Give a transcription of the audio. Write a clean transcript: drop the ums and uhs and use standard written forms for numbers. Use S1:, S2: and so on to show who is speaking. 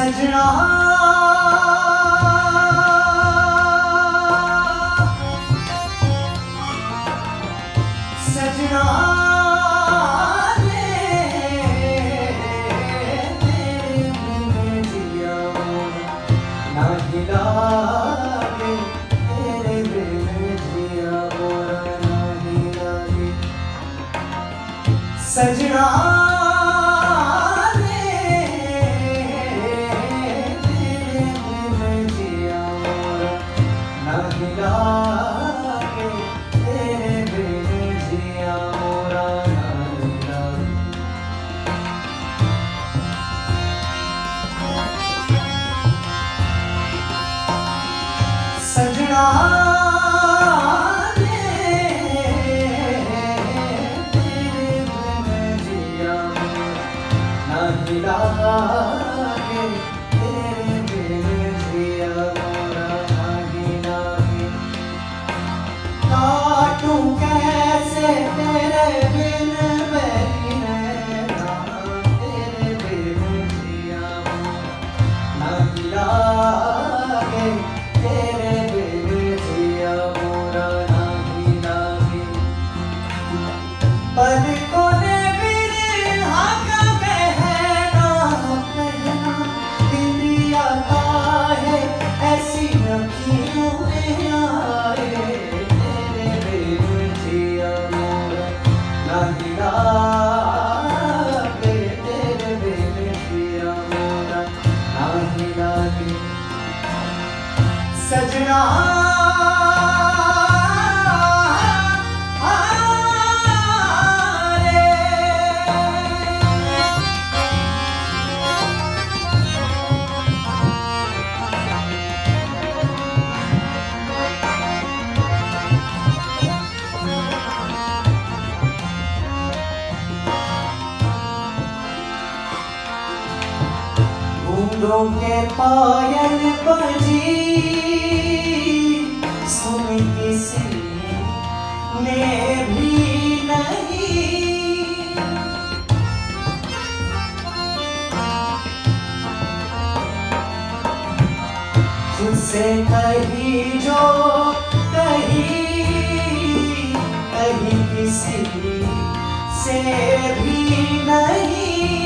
S1: सजना सजना सजना सजना काटूं कैसे तेरे बिन मेरी नैना तेरे बिन जिया नहीं लागे तेरे बिन जिया मोरा नहीं लागे पलकों ने बिरहा का कहना कहना इंद्रिया काहे ऐसी अखियों में आए तेरे बिन जिया मोरा नहीं लागे तेरे बिन जिया मोरा नहीं लागे सजना बूंदों के पायल बजी सुन किसी ने भी नहीं खुदसे कही जो कही कही किसी से भी नहीं